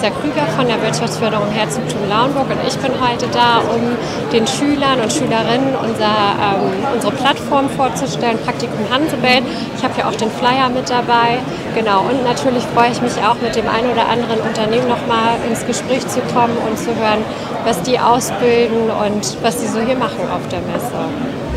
Lisa Krüger von der Wirtschaftsförderung Herzogtum Lauenburg und ich bin heute da, um den Schülern und Schülerinnen unsere Plattform vorzustellen, Praktikum Hansebell. Ich habe ja auch den Flyer mit dabei. Genau, und natürlich freue ich mich auch, mit dem einen oder anderen Unternehmen nochmal ins Gespräch zu kommen und zu hören, was die ausbilden und was die so hier machen auf der Messe.